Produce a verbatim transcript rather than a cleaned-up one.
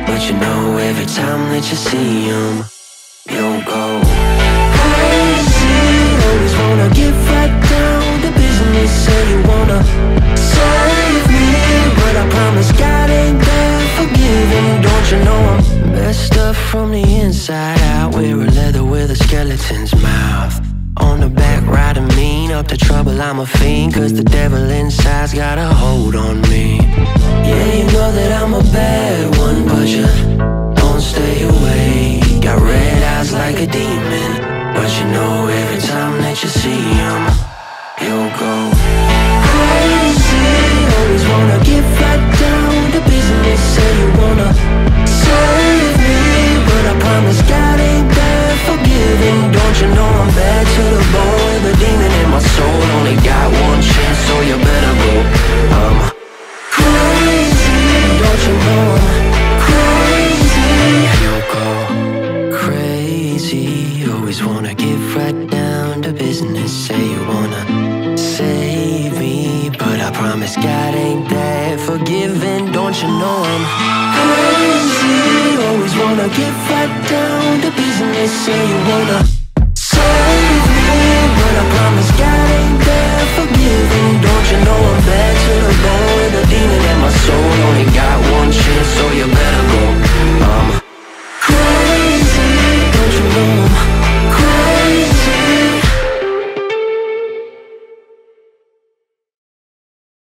but you know every time that you see him, you'll go crazy. Always wanna get right down to business. Say you wanna save me, but I promise God ain't there forgiving. Don't you know I'm messed up from the inside out? Wear a leather with a skeleton's mouth. On the back, riding mean, up to trouble, I'm a fiend. Cause the devil inside's got a hold on me. Yeah, you know that I'm a bad one, but you don't stay away. Got red eyes like a demon, but you know every time that you see him, you'll go crazy. Always wanna get right down to business. Say you wanna save me, but I promise God ain't there forgiving. Don't you know I'm bad to the bone? The demon in my soul only got one chance, so you better go. I'm crazy. Don't you know I'm crazy? You'll go crazy. Always wanna get right down to business. Say you wanna save me, but I promise God ain't that forgiving. Don't you know I'm crazy? Always wanna get right down to business. Say you wanna